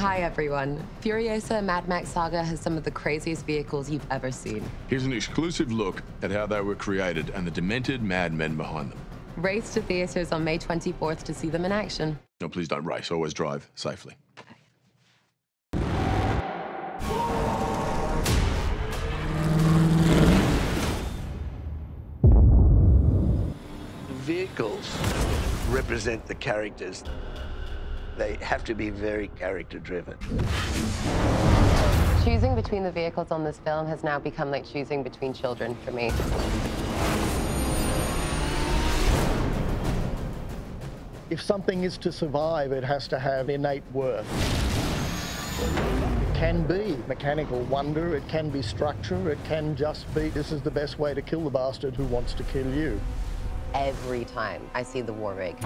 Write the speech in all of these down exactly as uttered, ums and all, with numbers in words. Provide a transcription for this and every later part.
Hi, everyone. Furiosa Mad Max Saga has some of the craziest vehicles you've ever seen. Here's an exclusive look at how they were created and the demented madmen behind them. Race to theaters on May twenty-fourth to see them in action. No, please don't race. Always drive safely. Vehicles represent the characters. They have to be very character-driven. Choosing between the vehicles on this film has now become like choosing between children for me. If something is to survive, it has to have innate worth. It can be mechanical wonder, it can be structure, it can just be, this is the best way to kill the bastard who wants to kill you. Every time I see the war rig,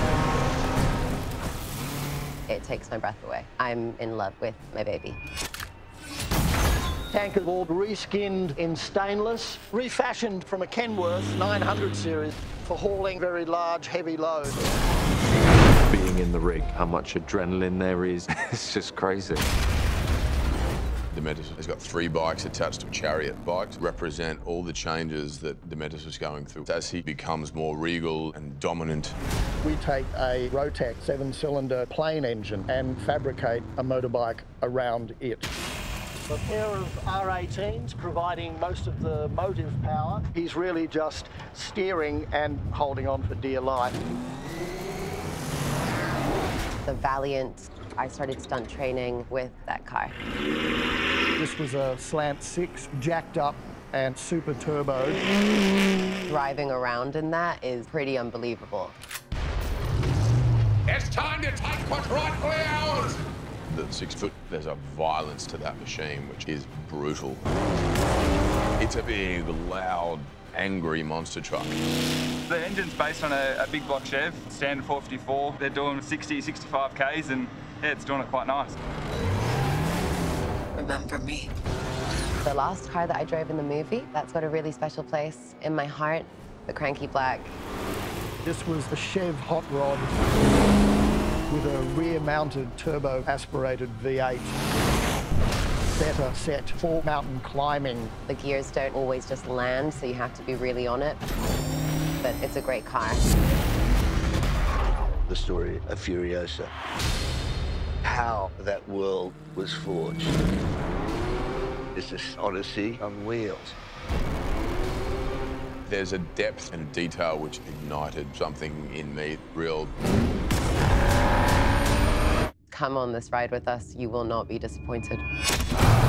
it takes my breath away. I'm in love with my baby. Tankers all reskinned in stainless, refashioned from a Kenworth nine hundred series for hauling very large, heavy loads. Being in the rig, how much adrenaline there is, it's just crazy. Dementus has got three bikes attached to a chariot. Bikes represent all the changes that Dementus was going through. As he becomes more regal and dominant, We take a Rotax seven-cylinder plane engine and fabricate a motorbike around it. A pair of R eighteens providing most of the motive power. He's really just steering and holding on for dear life. The Valiant, I started stunt training with that car. This was a Slant six, jacked up and super turbo. Driving around in that is pretty unbelievable. It's time to take what's rightfully ours! the six foot, there's a violence to that machine which is brutal. It's a big, loud, angry monster truck. The engine's based on a, a big block Chev, standard four fifty-four. They're doing sixty, sixty-five Ks, and yeah, it's doing it quite nice. Remember me. The last car that I drove in the movie, that's got a really special place in my heart, the Cranky Black. This was the Chev Hot Rod with a rear-mounted turbo-aspirated V eight. Better set for mountain climbing. The gears don't always just land, so you have to be really on it. But it's a great car. The story of Furiosa. How that world was forged. It's this odyssey on wheels. There's a depth and detail which ignited something in me, real. Come on this ride with us. You will not be disappointed.